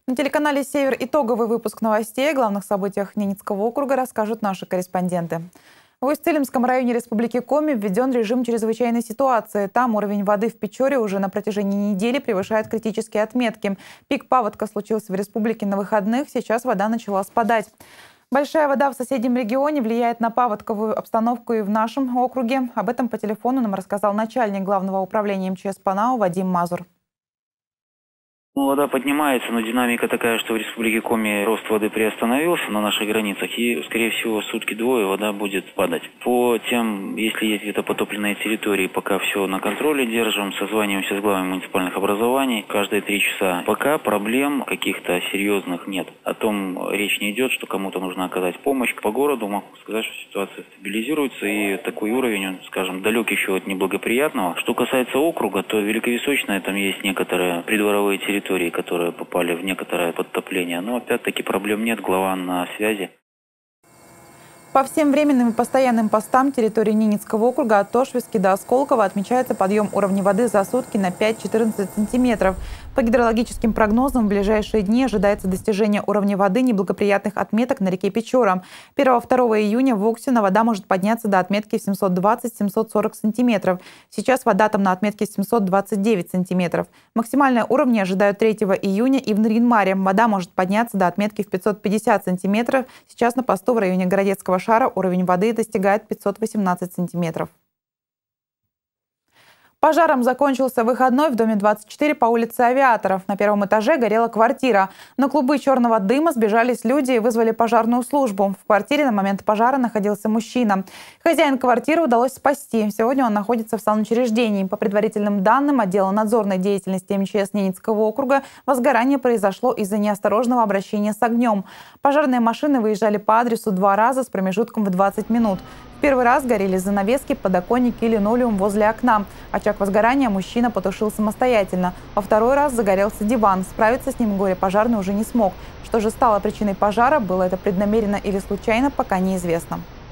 На телеканале «Север» итоговый выпуск новостей о главных событиях Ненецкого округа расскажут наши корреспонденты. В Усть-Илимском районе Республики Коми введен режим чрезвычайной ситуации. Там уровень воды в Печоре уже на протяжении недели превышает критические отметки. Пик паводка случился в республике на выходных, сейчас вода начала спадать. Большая вода в соседнем регионе влияет на паводковую обстановку и в нашем округе. Об этом по телефону нам рассказал начальник Главного управления МЧС по НАУ Вадим Мазур. Вода поднимается, но динамика такая, что в Республике Коми рост воды приостановился на наших границах, и, скорее всего, сутки-двое вода будет падать. По тем, если есть где-то потопленные территории, пока все на контроле держим, созваниваемся с главами муниципальных образований каждые 3 часа. Пока проблем каких-то серьезных нет. О том речь не идет, что кому-то нужно оказать помощь. По городу могу сказать, что ситуация стабилизируется, и такой уровень, он, скажем, далек еще от неблагоприятного. Что касается округа, то Великовисочная, там есть некоторые придворовые территории, которые попали в некоторое подтопление. Но опять-таки проблем нет, глава на связи. По всем временным и постоянным постам территории Ненецкого округа от Тошвиски до Осколково отмечается подъем уровня воды за сутки на 5-14 сантиметров. По гидрологическим прогнозам в ближайшие дни ожидается достижение уровня воды неблагоприятных отметок на реке Печора. 1-2 июня в Оксино вода может подняться до отметки 720-740 сантиметров. Сейчас вода там на отметке 729 сантиметров. Максимальные уровни ожидают 3 июня и в Нарьян-Маре. Вода может подняться до отметки в 550 сантиметров. Сейчас на посту в районе Городецкого шара уровень воды достигает 518 сантиметров. Пожаром закончился выходной в доме 24 по улице Авиаторов. На 1-м этаже горела квартира. На клубы черного дыма сбежались люди и вызвали пожарную службу. В квартире на момент пожара находился мужчина. Хозяин квартиры удалось спасти. Сегодня он находится в санучреждении. По предварительным данным отдела надзорной деятельности МЧС Ненецкого округа, возгорание произошло из-за неосторожного обращения с огнем. Пожарные машины выезжали по адресу 2 раза с промежутком в 20 минут. В первый раз горели занавески, подоконники и линолеум возле окна. Очаг возгорания мужчина потушил самостоятельно. Во второй раз загорелся диван. Справиться с ним горе-пожарный уже не смог. Что же стало причиной пожара, было это преднамеренно или случайно, пока неизвестно.